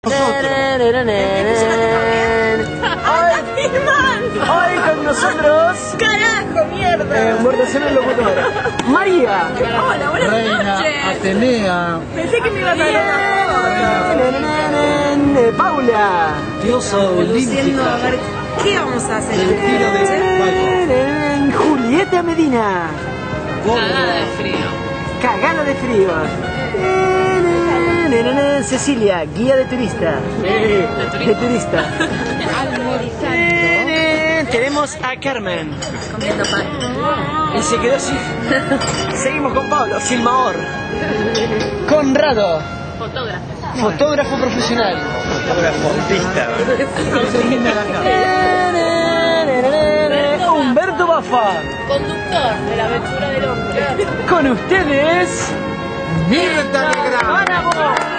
Hoy con nosotros. ¡Carajo, mierda! Muerto el locutor. María. Hola, buenas Reina noches. Atenea. Pensé que me iba a traer Paula. Diosa Luciendo, a olímpica. ver, ¿qué vamos a hacer El esta tiro de noche? Julieta Medina. Cagada de frío. Cagada de frío. Cecilia, guía de turista. De turista. Tenemos a Carmen. Comiendo pan. Y se quedó así. Seguimos con Pablo, filmador. Conrado, Fotógrafo. fotógrafo profesional. Humberto Bafa. Conductor de la aventura del hombre. Con ustedes, Mirta Legrand. ¡Vamos!